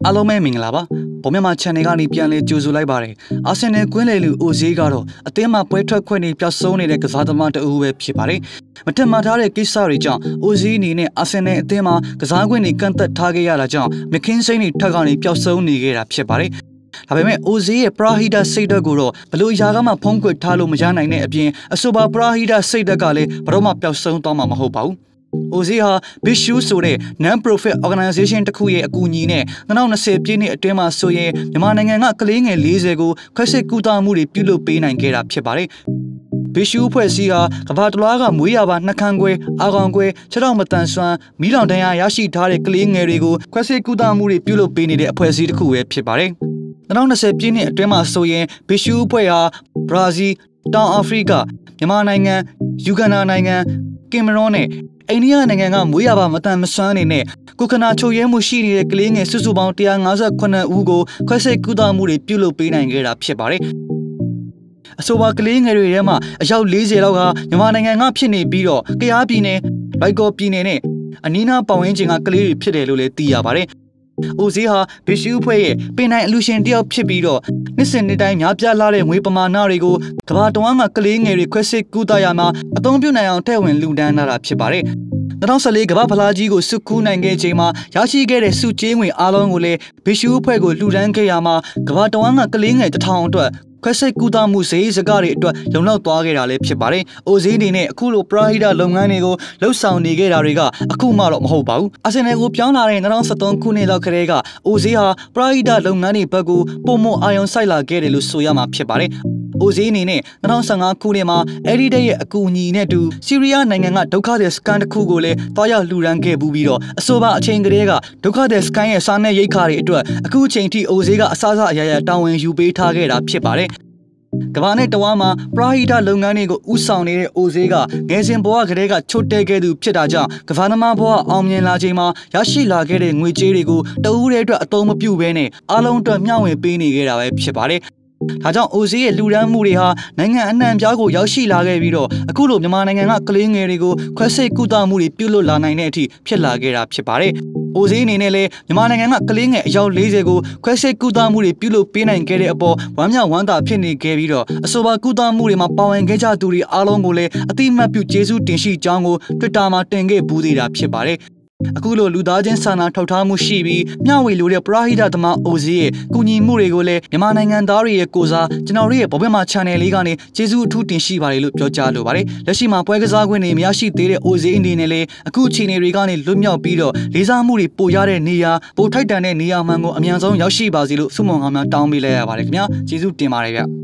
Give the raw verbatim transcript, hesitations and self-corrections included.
အားလုံးပဲမင်္ဂလာပါဗော်မြန်မာ channel ကနေပြန်လည်ကြိုဆိုလိုက်ပါတယ်အာဆင်နယ်ကွင်းလေလူအိုဈေးကတော့အသင်းမှာပွဲထွက်ခွင့်တွေပျောက်ဆုံးနေတဲ့ကစားသမားတအူးပဲဖြစ်ပါတယ်မထင်မှတ်ထားတဲ့ကိစ္စတွေကြောင့်အိုဈေးအနေနဲ့အာဆင်နယ်အသင်းမှာကစားခွင့်တွေကန့်သက်ထားခဲ့ရတာကြောင့်မကင်းစိန်တွေထက်ကနေပျောက်ဆုံးနေခဲ့တာဖြစ်ပါတယ်ဒါပေမဲ့အိုဈေးရဲ့ပရာဟီတာစိတ်ဓာတ်ကိုတော့ဘလို့အရာကမှဖုံးကွယ်ထားလို့မရနိုင်တဲ့အပြင်အဆိုပါပရာဟီတာစိတ်ဓာတ်ကလည်းဘလို့မှပျောက်ဆုံးသွားမှာမဟုတ်ပါဘူးအိုဈေးဟာ Bishu ဆိုတဲ့ non-profit organization တစ်ခုရဲ့အကူအညီနဲ့၂၀၂၀ပြည့်နှစ်အတွင်းမှာဆိုရင်မြန်မာနိုင်ငံကကလေးငယ်၄၀ကိုခွဲစိတ်ကူတာမှုတွေပြုလုပ်ပေးနိုင်ခဲ့တာဖြစ်ပါတယ်။ Bishu ဖွဲ့စည်းဟာကမ္ဘာတလွှားကမွေးရပါနှကန်းခွဲအာကောင်ခွဲခြေထောက်မတန်ဆွမ်းမီးလောင်တန်းရရရှိထားတဲ့ကလေးငယ်တွေကိုခွဲစိတ်ကူတာမှုတွေပြုလုပ်ပေးနေတဲ့အဖွဲ့အစည်းတစ်ခုပဲဖြစ်ပါတယ်။၂၀၂၀ပြည့်နှစ်အတွင်းမှာဆိုရင် Bishu အဖွဲ့ဟာဘရာဇီးတောင်အာဖရိကမြန်မာနိုင်ငံယူဂန်ဒါနိုင်ငံကင်မရွန်နဲ့အိန္ဒိယနိုင်ငံကမွေးရပါမတန်မဆွမ်းနေတဲ့ကုခနာချိုရဲမှုရှိနေတဲ့ကလေးငယ်စုစုပေါင်း၁၅၈ဦးကိုခွဲစိတ်ကူတာမှုတွေပြုလုပ်ပေးနိုင်ခဲ့တာဖြစ်ပါတယ်။အဆိုပါကလေးငယ်တွေထဲမှာအယောက်၄၀လောက်ကမြန်မာနိုင်ငံကဖြစ်နေပြီးတော့ကယားပြည်နယ်၊လိုက်ကော်ပြည်နယ်နဲ့အနီးနားပတ်ဝန်းကျင်ကကလေးတွေဖြစ်တယ်လို့လည်းသိရပါတယ်။အိုဈေးဟာဘီရှူဖွဲ့ရဲ့ပင်နိုင်အလူရှင်တယောက်ဖြစ်ပြီးတော့နှစ်စဉ်နှစ်တိုင်းများပြားလာတဲ့ငွေပမာဏတွေကိုကမ္ဘာတဝန်းကကလေးငယ်တွေခွဲစိတ်ကူတာရမှာအသုံးပြုနိုင်အောင်ထည့်ဝင်လှူဒန်းလာတာဖြစ်ပါတယ်။၂၀၁၄ကမ္ဘာဖလားကြီးကိုစုကူးနိုင်ခဲ့ချိန်မှာရရှိခဲ့တဲ့စုချေးငွေအားလုံးကိုလည်းဘီရှူအဖွဲ့ကိုလှူဒန်းခဲ့ရမှာကမ္ဘာတဝန်းကကလေးငယ်တစ်ထောင်အတွက်ခွဲစိတ်ကူတာမှုဈေးစကားတွေအတွက်လုံလောက်သွားခဲ့တာလည်းဖြစ်ပါတယ်။အိုဈေးအနေနဲ့အခုလိုပရာဟိတလုပ်ငန်းတွေကိုလှုပ်ဆောင်နေခဲ့တာတွေကအခုမှတော့မဟုတ်ပါဘူး။အာဆင်နယ်ကိုပြောင်းလာတဲ့၂၀၁၃ခုနှစ်လောက်ကတည်းကအိုဈေးဟာပရာဟိတလုပ်ငန်းတွေဘက်ကိုပုံမအာရုံစိုက်လာခဲ့တယ်လို့ဆိုရမှာဖြစ်ပါတယ်။အိုဈေးအနေနဲ့၂၀၁၅ခုနှစ်မှာအဲ့ဒီတဲ့ရဲ့အကူအညီနဲ့တူဆီးရီးယားနိုင်ငံကဒုက္ခသည်စခန်းတစ်ခုကိုလည်းတွားရောက်လှူဒန်းခဲ့ပူးပြီးတော့အဆိုပါအချိန်ကလေးကဒုက္ခသည်စခန်းရဲ့စားနပ်ရိက္ခာတွေအတွက်အခုအချိန်ထိအိုဈေးကအစားအစာအရာရာတာဝန်ယူပေးထားခဲ့တာဖြစ်ပါတယ်။ကမ္ဘာနဲ့တဝမ်းမှာပရာဟိတလုပ်ငန်းတွေကိုဥဆောင်နေတဲ့အိုဈေးကငယ်စဉ်ဘဝကတည်းကချို့တဲ့ခဲ့သူဖြစ်တာကြောင့်ကမ္ဘာသမားဘဝအောင်မြင်လာချိန်မှာရရှိလာခဲ့တဲ့ငွေကြေးတွေကိုတဦးတည်းအတွက်အသုံးမပြုဘဲနဲ့အားလုံးအတွက်မျှဝေပေးနေခဲ့တာပဲဖြစ်ပါတယ်။ဒါကြောင့်အိုဈေးရဲ့လူဒန်းမှုတွေဟာနိုင်ငံအနှံ့ပြားကိုရောက်ရှိလာခဲ့ပြီးတော့အခုလိုမြန်မာနိုင်ငံကကလေးငယ်တွေကိုခွဲစိတ်ကူတာမှုတွေပြုလုပ်လာနိုင်တဲ့အထိဖြစ်လာခဲ့တာဖြစ်ပါတယ်။အိုဈေးအနေနဲ့လည်းမြန်မာနိုင်ငံကကလေးငယ်အယောက်၄၀ကိုခွဲစိတ်ကူတာမှုတွေပြုလုပ်ပေးနိုင်ခဲ့တဲ့အပေါ်ဝမ်းမြောက်ဝမ်းသာဖြစ်နေခဲ့ပြီးတော့အဆိုပါကူတာမှုတွေမှာပါဝင်ခဲ့ကြသူတွေအားလုံးကိုလည်းအတိအမှတ်ပြုကျေးဇူးတင်ရှိကြောင်းကို Twitter မှာတင်ခဲ့ဘူးသေးတာဖြစ်ပါတယ်။အခုလိုလူသားချင်းစာနာထောက်ထားမှုရှိပြီးမျှဝေလိုတဲ့ပရာဟိတသမားအိုဈေးရဲ့ကူညီမှုတွေကိုလည်းမြန်မာနိုင်ငံသားတွေရဲ့ကိုစားကျွန်တော်တို့ရဲ့ဗော်ဘက်မှာ channel လေးကနေကျေးဇူးအထူးတင်ရှိပါတယ်လို့ပြောကြားလိုပါတယ်လက်ရှိမှာပွဲကစားခွင့်တွေမရရှိသေးတဲ့အိုဈေးအနေနဲ့လည်းအခုအချိန်တွေကနေလွတ်မြောက်ပြီးတော့လေးစားမှုတွေပိုရတဲ့နေရာပိုထိုက်တန်တဲ့နေရာမှန်ကိုအမြန်ဆုံးရောက်ရှိပါစေလို့ဆုမွန်ကောင်းများတောင်းပေးလိုက်ရပါတယ်ခင်ဗျာကျေးဇူးတင်ပါတယ်ဗျ